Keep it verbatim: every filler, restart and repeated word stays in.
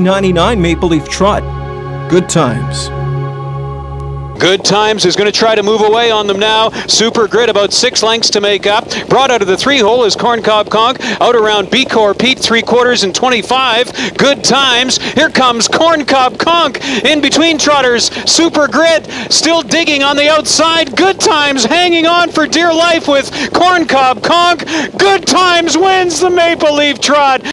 ninety-nine Maple Leaf Trot. Good Times. Good Times is going to try to move away on them now. Super Grit about six lengths to make up. Brought out of the three hole is Corncob Conk. Out around B-Core Pete, three quarters and twenty-five. Good Times. Here comes Corncob Conk. In between trotters, Super Grit still digging on the outside. Good Times hanging on for dear life with Corncob Conk. Good Times wins the Maple Leaf Trot.